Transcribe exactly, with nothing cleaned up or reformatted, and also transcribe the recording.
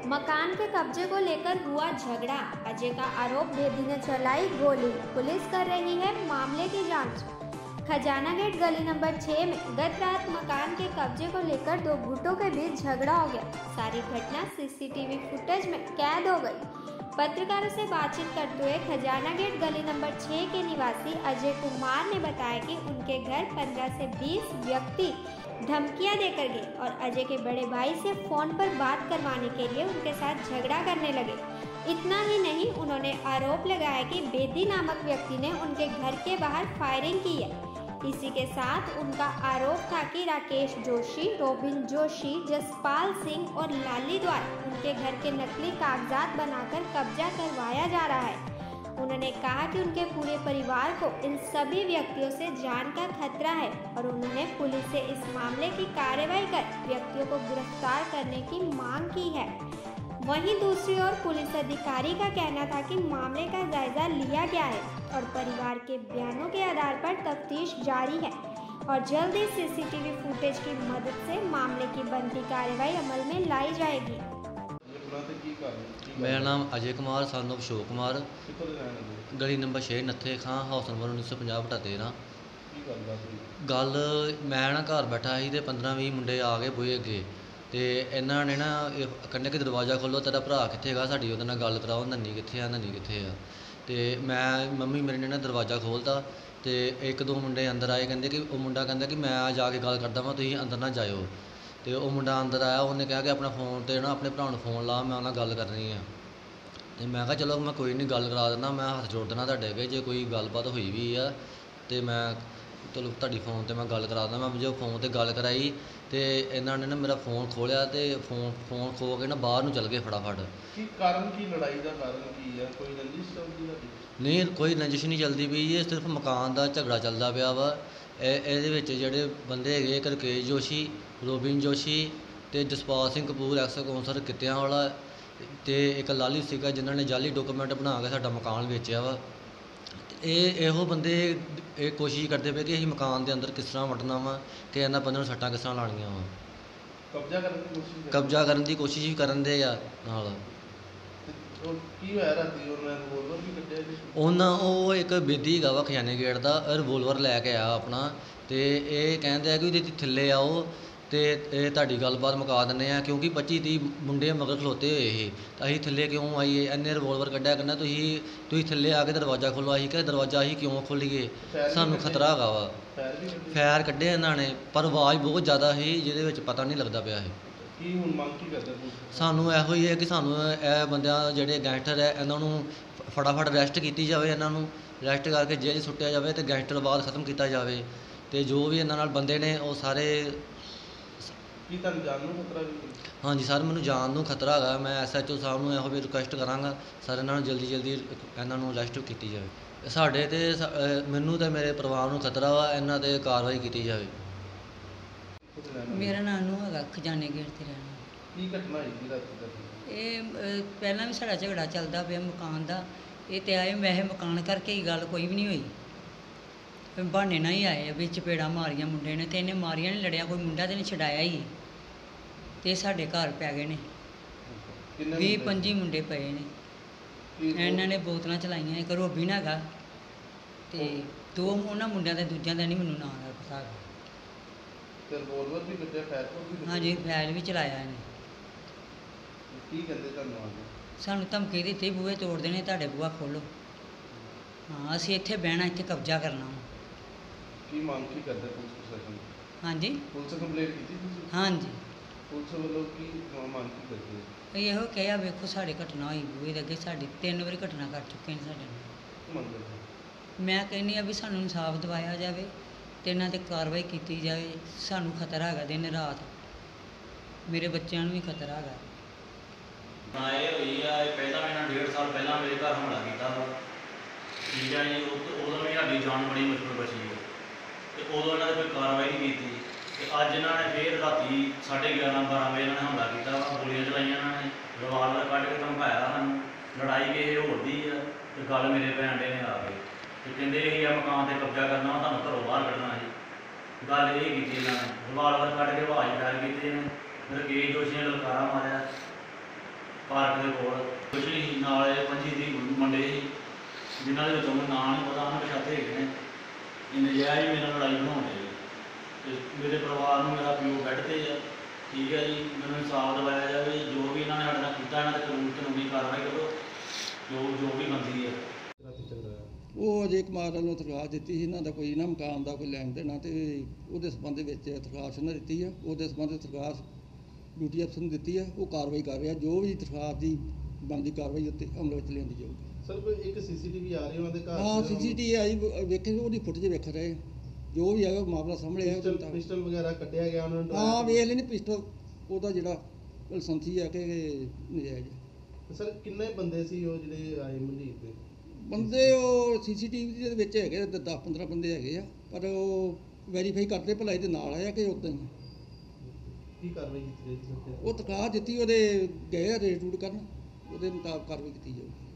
मकान के कब्जे को लेकर हुआ झगड़ा, अजय का आरोप बेदी ने चलाई गोली, पुलिस कर रही है मामले की जांच। खजाना गेट गली नंबर छह में गत रात मकान के कब्जे को लेकर दो गुटों के बीच झगड़ा हो गया। सारी घटना सीसीटीवी फुटेज में कैद हो गई। पत्रकारों से बातचीत करते हुए खजाना गेट गली नंबर छह के निवासी अजय कुमार ने बताया कि उनके घर पंद्रह से बीस व्यक्ति धमकियां देकर गए और अजय के बड़े भाई से फोन पर बात करवाने के लिए उनके साथ झगड़ा करने लगे। इतना ही नहीं, उन्होंने आरोप लगाया कि बेदी नामक व्यक्ति ने उनके घर के बाहर फायरिंग की है। इसी के साथ उनका आरोप था कि राकेश जोशी, रोबिन जोशी, जसपाल सिंह और लाली द्वारा उनके घर के नकली कागजात बनाकर कब्जा करवाया जा रहा है। उन्होंने कहा कि उनके पूरे परिवार को इन सभी व्यक्तियों से जान का खतरा है और उन्होंने पुलिस से इस मामले की कार्रवाई कर व्यक्तियों को गिरफ्तार करने की मांग की है। वहीं दूसरी ओर पुलिस अधिकारी का कहना था कि मामले का जायजा लिया गया है और परिवार के बयानों के आधार पर तफ्तीश जारी है और जल्द ही सीसीटीवी फुटेज की मदद से मामले की बनती कार्रवाई अमल में लाई जाएगी। मेरा नाम अजय कुमार सन ऑफ अशोक कुमार, गली नंबर छे नत्थे खां, हाउस नंबर उन्नीस सौ पंजाह बटा तेरह। गल मैं ना घर बैठा ही तो पंद्रह भी मुंडे आ गए बूहे अगे, तो इन्हों ने ना कहने कि दरवाज़ा खोलो, तेरा भरा कित्थे गा, साडी उहदे नाल गल कराओ, नन्नी कित्थे आ नन्नी कित्थे आ। तो मैं मम्मी मेरे ने ना दरवाज़ा खोलता, तो एक दो मुंडे अंदर आए, कहते कि वो मुंडा कहता कि मैं जाके गल करदा वां, तुसीं अंदर ना जाओ। तो वह मुंडा अंदर आया, उन्हें कहा कि अपना फोन तो ना अपने भरा फोन ला, मैं उन्हें गल करनी है। तो मैं कहा चलो मैं कोई नहीं गल करा देना, मैं हथ जोड़ देना तुहाडे अगे, जे कोई गलबात हुई भी है तो मैं चलो तुहाडी फोन तो मैं गल करा देना। मैं जो फोन पर गल कराई तो इन्होंने ना मेरा फोन खोलिया, तो फोन फोन खो के ना बाहर नूं चल गए फटाफट। की कारण की लड़ाई का कारण की है? कोई रंजिश चलती है? नहीं, कोई रंजिश नहीं चलती पई, ये सिर्फ मकान का झगड़ा चलता पाया वा। ਇਹਦੇ ਵਿੱਚ ਜਿਹੜੇ ਬੰਦੇ ਹੈਗੇ ਇੱਕ ਰਕੇਸ਼ ਜੋਸ਼ੀ, ਰੋਬਿਨ ਜੋਸ਼ੀ ਤੇ ਜਸਪਾਲ ਸਿੰਘ ਕਪੂਰ ਐਕਸ ਕੌਂਸਲਰ ਕਿੱਤਿਆਂ ਵਾਲਾ ਤੇ ਇੱਕ ਲਾਲੀ ਸੀਗਾ ਜਿਨ੍ਹਾਂ ਨੇ ਜਾਲੀ ਡਾਕੂਮੈਂਟ ਬਣਾ ਕੇ ਸਾਡਾ ਮਕਾਨ ਵੇਚਿਆ ਵਾ। ਇਹ ਇਹੋ ਬੰਦੇ ਇਹ ਕੋਸ਼ਿਸ਼ ਕਰਦੇ ਪਏ ਕਿ ਅਸੀਂ ਮਕਾਨ ਦੇ ਅੰਦਰ ਕਿਸ ਤਰ੍ਹਾਂ ਵੜਨਾ ਵਾ, ਕਿ ਇਹਨਾਂ ਬੰਦਿਆਂ ਨੂੰ ਸੱਟਾਂ ਕਿਸ ਤਰ੍ਹਾਂ ਲਾਉਣੀਆਂ ਵਾ। ਕਬਜ਼ਾ ਕਰਨ ਦੀ ਕੋਸ਼ਿਸ਼ ਕਬਜ਼ਾ ਕਰਨ ਦੀ ਕੋਸ਼ਿਸ਼ ਵੀ ਕਰਨ ਦੇ ਆ ਨਾਲ। ਕੀ ਹੋਇਆ ਰਾਤੀ? ਉਹਨਾਂ ਰਿਵੋਲਵਰ ਵੀ ਕੱਢਿਆ ਜੀ? ਉਹਨਾਂ ਉਹ ਇੱਕ ਬੇਦੀ ਹੈਗਾ ਵਾ ਖਜ਼ਾਨੇ ਗੇਟ ਦਾ, ਰਿਵੋਲਵਰ ਲੈ ਕੇ ਆਇਆ ਆਪਣਾ, ਅਤੇ ਇਹ ਕਹਿੰਦੇ ਆ ਕਿ ਇਹਦੇ ਥੱਲੇ ਆਓ ਅਤੇ ਇਹ ਤੁਹਾਡੀ ਗੱਲਬਾਤ ਮੁਕਾ ਦਿੰਦੇ ਆ, ਕਿਉਂਕਿ ਪੱਚੀ ਤੀਹ ਮੁੰਡੇ ਮਗਰ ਖਲੋਤੇ ਹੋਏ ਸੀ। ਤਾਂ ਅਸੀਂ ਥੱਲੇ ਕਿਉਂ ਆਈਏ, ਇੰਨੇ ਰਿਵੋਲਵਰ ਕੱਢਿਆ ਕਰਨਾ, ਤੁਸੀਂ ਤੁਸੀਂ ਥੱਲੇ ਆ ਕੇ ਦਰਵਾਜ਼ਾ ਖੋਲ੍ਹੋ। ਅਸੀਂ ਕਿ ਦਰਵਾਜ਼ਾ ਅਸੀਂ ਕਿਉਂ ਖੋਲ੍ਹੀਏ, ਸਾਨੂੰ ਖਤਰਾ ਹੈਗਾ ਵਾ। ਫੈਰ ਕੱਢੇ ਇਹਨਾਂ ਨੇ, ਪਰ ਆਵਾਜ਼ ਬਹੁਤ ਜ਼ਿਆਦਾ ਸੀ ਜਿਹਦੇ ਵਿੱਚ ਪਤਾ ਨਹੀਂ ਲੱਗਦਾ ਪਿਆ ਸੀ। ਕੀ ਹੁਣ ਮੰਗ ਕੀ ਕਰਦੇ? ਸਾਨੂੰ ਇਹੋ ਹੀ ਹੈ ਕਿ ਸਾਨੂੰ ਇਹ ਬੰਦਿਆਂ ਜਿਹੜੇ ਗੈਂਗਸਟਰ ਹੈ ਇਹਨਾਂ ਨੂੰ ਫਟਾਫਟ ਅਰੈਸਟ ਕੀਤੀ ਜਾਵੇ, ਇਹਨਾਂ ਨੂੰ ਅਰੈਸਟ ਕਰਕੇ ਜੇਲ੍ਹ ਸੁੱਟਿਆ ਜਾਵੇ ਅਤੇ ਗੈਂਗਸਟਰਵਾਦ ਖਤਮ ਕੀਤਾ ਜਾਵੇ। ਅਤੇ ਜੋ ਵੀ ਇਹਨਾਂ ਨਾਲ ਬੰਦੇ ਨੇ ਉਹ ਸਾਰੇ। ਕੀ ਤੁਹਾਨੂੰ ਜਾਨ ਨੂੰ ਖਤਰਾ ਵੀ? ਹਾਂਜੀ ਸਰ, ਮੈਨੂੰ ਜਾਨ ਨੂੰ ਖਤਰਾ ਹੈਗਾ। ਮੈਂ ਐਸ ਐਚ ਓ ਸਾਹਿਬ ਨੂੰ ਇਹੋ ਵੀ ਰਿਕੁਐਸਟ ਕਰਾਂਗਾ ਸਰ ਇਹਨਾਂ ਨੂੰ ਜਲਦੀ ਜਲਦੀ ਇਹਨਾਂ ਨੂੰ ਅਰੈਸਟ ਕੀਤੀ ਜਾਵੇ। ਸਾਡੇ ਅਤੇ ਮੈਨੂੰ ਅਤੇ ਮੇਰੇ ਪਰਿਵਾਰ ਨੂੰ ਖਤਰਾ ਵਾ, ਇਹਨਾਂ 'ਤੇ ਕਾਰਵਾਈ ਕੀਤੀ ਜਾਵੇ। ਮੇਰਾ ਨਾਂ ਨੂੰ ਹੈਗਾ, ਖਜ਼ਾਨੇ ਗੇਟ 'ਤੇ ਰਹਿਣਾ। ਕੀ ਘਟਨਾ ਹੋਈ ਰਾਤੀ? ਇਹ ਪਹਿਲਾਂ ਵੀ ਸਾਡਾ ਝਗੜਾ ਚੱਲਦਾ ਪਿਆ ਮਕਾਨ ਦਾ। ਇਹ ਤਾਂ ਆਏ ਵੈਸੇ ਮਕਾਨ ਕਰਕੇ ਹੀ, ਗੱਲ ਕੋਈ ਵੀ ਨਹੀਂ ਹੋਈ, ਬਹਾਨੇ ਨਾਲ ਹੀ ਆਏ ਵਿੱਚ ਚਪੇੜਾਂ ਮਾਰੀਆਂ ਮੁੰਡੇ ਨੇ, ਅਤੇ ਇਹਨੇ ਮਾਰੀਆਂ ਨਹੀਂ, ਲੜਿਆ ਕੋਈ ਮੁੰਡਾ ਤਾਂ ਨਹੀਂ ਛਡਾਇਆ ਹੀ, ਅਤੇ ਸਾਡੇ ਘਰ ਪੈ ਗਏ ਨੇ ਵੀਹ ਪੰਜੀ ਮੁੰਡੇ ਪਏ ਨੇ। ਇਹਨਾਂ ਨੇ ਬੋਤਲਾਂ ਚਲਾਈਆਂ, ਇੱਕ ਰੋਬਿਨ ਹੈਗਾ ਅਤੇ ਦੋ ਉਹਨਾਂ ਮੁੰਡਿਆਂ ਦੇ, ਦੂਜਿਆਂ ਦਾ ਨਹੀਂ ਮੈਨੂੰ ਨਾਂ ਦਾ ਪਤਾ ਹੈਗਾ। ਰਿਵੋਲਵਰ ਵੀ ਕੱਢਿਆ, ਫਾਇਰ ਵੀ? ਹਾਂਜੀ, ਫਾਇਰ ਵੀ ਚਲਾਇਆ ਇਹਨੇ। ਕੀ ਕਹਿੰਦੇ ਤੁਹਾਨੂੰ? ਸਾਨੂੰ ਧਮਕੀ ਦਿੱਤੀ, ਬੂਹੇ ਤੋੜ ਦੇਣੇ, ਤੁਹਾਡੇ ਬੂਹਾ ਖੋਲ੍ਹੋ। ਹਾਂ, ਅਸੀਂ ਇੱਥੇ ਬਹਿਣਾ, ਇੱਥੇ ਕਬਜ਼ਾ ਕਰਨਾ ਵਾ। ਕੀ ਮੰਗ ਕੀ ਕਰਦੇ ਪੁਲਿਸ ਪ੍ਰਸ਼ਾਸਨ? ਹਾਂਜੀ, ਪੁਲਿਸ ਕੰਪਲੇਂਟ ਕੀਤੀ ਤੁਸੀਂ? ਹਾਂਜੀ। ਪੁਲਿਸ ਵੱਲੋਂ ਕੀ ਮੰਗ ਕੀ ਕਰਦੀ ਹੈ? ਇਹੋ ਕਿਹਾ, ਵੇਖੋ ਸਾਡੇ ਘਟਨਾ ਹੋਈ ਬੂਹੇ ਦੇ ਅੱਗੇ, ਸਾਡੀ ਤਿੰਨ ਵਾਰੀ ਘਟਨਾ ਕਰ ਚੁੱਕੇ ਨੇ ਸਾਡੇ ਨਾਲ। ਮੈਂ ਕਹਿੰਦੀ ਹਾਂ ਵੀ ਸਾਨੂੰ ਇਨਸਾਫ ਦਿਵਾਇਆ ਜਾਵੇ ਅਤੇ ਇਹਨਾਂ 'ਤੇ ਕਾਰਵਾਈ ਕੀਤੀ ਜਾਵੇ। ਸਾਨੂੰ ਖਤਰਾ ਹੈਗਾ ਦਿਨ ਰਾਤ, ਮੇਰੇ ਬੱਚਿਆਂ ਨੂੰ ਵੀ ਖਤਰਾ ਹੈਗਾ। ਨਾ ਇਹ ਹੋਈ ਆ, ਇਹ ਪਹਿਲਾਂ ਇਹਨਾਂ ਡੇਢ ਸਾਲ ਪਹਿਲਾਂ ਮੇਰੇ ਘਰ ਹਮਲਾ ਕੀਤਾ ਵਾ, ਠੀਕ ਹੈ ਜੀ। ਉਦੋਂ ਵੀ ਸਾਡੀ ਜਾਨ ਬੜੀ ਮੁਸ਼ਕਿਲ ਬਚੀ ਹੈ, ਅਤੇ ਉਦੋਂ ਇਹਨਾਂ ਨੇ ਕੋਈ ਕਾਰਵਾਈ ਨਹੀਂ ਕੀਤੀ। ਅਤੇ ਅੱਜ ਇਹਨਾਂ ਨੇ ਫਿਰ ਰਾਤੀ ਸਾਢੇ ਗਿਆਰਾਂ ਬਾਰਾਂ ਵਜੇ ਇਹਨਾਂ ਨੇ ਹਮਲਾ ਕੀਤਾ ਵਾ, ਗੋਲੀਆਂ ਚਲਾਈਆਂ ਇਹਨਾਂ ਨੇ, ਰਿਵਾਲਵਰ ਕੱਢ ਕੇ ਧਮਕਾਇਆ ਸਾਨੂੰ। ਲੜਾਈ ਕਿਸੇ ਹੋਰ ਦੀ ਆ, ਅਤੇ ਗੱਲ ਮੇਰੇ ਭੈਣ ਦੇ ਨੇ ਆ ਗਈ, ਅਤੇ ਕਹਿੰਦੇ ਇਹ ਆ ਮਕਾਨ 'ਤੇ ਕਬਜ਼ਾ ਕਰਨਾ, ਤੁਹਾਨੂੰ ਘਰੋਂ ਬਾਹਰ ਕੱਢਣਾ ਜੀ। ਗੱਲ ਇਹ ਕੀਤੀ ਇਹਨਾਂ ਨੇ, ਰਿਵਾਲਵਰ ਕੱਢ ਕੇ ਆਵਾਜ਼ ਫਾਇਰ ਕੀਤੀ ਇਹਨੇ, ਰਕੇਸ਼ ਜੋਸ਼ੀ ਨੇ ਲਲਕਾਰਾ ਮਾਰਿਆ। ਪਾਰਕ ਦੇ ਕੋਲ ਕੁਝ ਨਹੀਂ ਸੀ, ਨਾਲ ਇਹ ਪੰਜੀ ਦੀ ਮੁੰਡੇ ਸੀ ਜਿਨ੍ਹਾਂ ਦੇ ਵਿੱਚੋਂ ਮੈਨੂੰ ਨਾਂ ਨਹੀਂ ਪਤਾ, ਅਣਪਛਾਤੇ ਹੈਗੇ ਨੇ। ਇਹ ਨਜਾਇਜ਼ ਮੇਰੇ ਨਾਲ ਲੜਾਈ ਬਣਾਉਂਦੇ ਤੇ ਮੇਰੇ ਪਰਿਵਾਰ ਨੂੰ, ਮੇਰਾ ਪਿਓ ਬੈੱਡ 'ਤੇ ਆ, ਠੀਕ ਹੈ ਜੀ। ਮੈਨੂੰ ਇਨਸਾਫ ਦਿਵਾਇਆ ਜਾਵੇ, ਜੋ ਵੀ ਇਹਨਾਂ ਨੇ ਸਾਡੇ ਨਾਲ ਕੀਤਾ ਇਹਨਾਂ 'ਤੇ ਕਾਨੂੰਨ ਕਾਨੂੰਨੀ ਕਾਰਵਾਈ ਕਰੋ, ਜੋ ਜੋ ਵੀ ਬਣਦੀ ਹੈ। ਉਹ ਅਜੇ ਕੁਮਾਰ ਵੱਲੋਂ ਦਰਖਾਸਤ ਦਿੱਤੀ ਸੀ, ਇਹਨਾਂ ਦਾ ਕੋਈ ਨਾ ਮਕਾਨ ਦਾ ਕੋਈ ਲੈਣ ਦੇਣਾ, ਅਤੇ ਉਹਦੇ ਸੰਬੰਧ ਵਿੱਚ ਦਰਖਾਸਤ ਉਹਨਾਂ ਦਿੱਤੀ ਆ। ਉਹਦੇ ਸੰਬੰਧ ਵਿੱਚ ਦਰਖਾਸਤ ਡਿਊਟੀ ਅਫਸਰ ਨੂੰ ਦਿੱਤੀ ਆ, ਉਹ ਕਾਰਵਾਈ ਕਰ ਰਿਹਾ। ਜੋ ਵੀ ਦਰਖਾਸਤ ਦੀ ਬਣਦੀ ਕਾਰਵਾਈ ਉੱਤੇ ਅਮਲ ਵਿੱਚ ਲਿਆਂਦੀ ਜਾਊਗੀ। ਸਰ ਕੋਈ ਇੱਕ ਸੀਸੀਟੀਵੀ ਆ ਰਹੀ ਉਹਨਾਂ ਦੇ ਘਰ? ਹਾਂ, ਸੀਸੀਟੀਵੀ ਆਈ ਵੇਖੇ, ਉਹਦੀ ਫੁਟੇਜ ਵੇਖ ਰਹੇ। ਜੋ ਵੀ ਹੈਗਾ ਮਾਮਲਾ ਸਾਹਮਣੇ ਆਇਆ। ਪਿਸਟਲ ਪਿਸਟਲ ਵਗੈਰਾ ਕੱਢਿਆ ਗਿਆ ਉਹਨਾਂ ਨੂੰ? ਹਾਂ, ਵੇਖ ਲੈਣੇ ਪਿਸਟਲ ਉਹਦਾ ਜਿਹੜਾ ਲਾਇਸੈਂਸੀ ਹੈ ਕਿ ਨਜਾਇਜ਼। ਸਰ ਕਿੰਨੇ ਬੰਦੇ ਸੀ ਉਹ ਜਿਹੜੇ ਆਏ ਮੰਡੀਰ ਦੇ? ਬੰਦੇ ਉਹ ਸੀਸੀਟੀਵੀ ਦੇ ਵਿੱਚ ਹੈਗੇ ਦਸ ਪੰਦਰਾਂ ਬੰਦੇ ਹੈਗੇ ਆ, ਪਰ ਉਹ ਵੈਰੀਫਾਈ ਕਰਦੇ ਭਲਾ ਇਹਦੇ ਨਾਲ ਆਇਆ ਕਿ ਉੱਦਾਂ ਹੀ। ਕੀ ਕਾਰਵਾਈ ਕੀਤੀ ਜਾਏਗੀ? ਉਹ ਦਰਖਾਸਤ ਦਿੱਤੀ, ਉਹਦੇ ਗਏ ਆ ਰੇਟ ਰੂਟ ਕਰਨ, ਉਹਦੇ ਮੁਤਾਬਕ ਕਾਰਵਾਈ ਕੀਤੀ ਜਾਊਗੀ।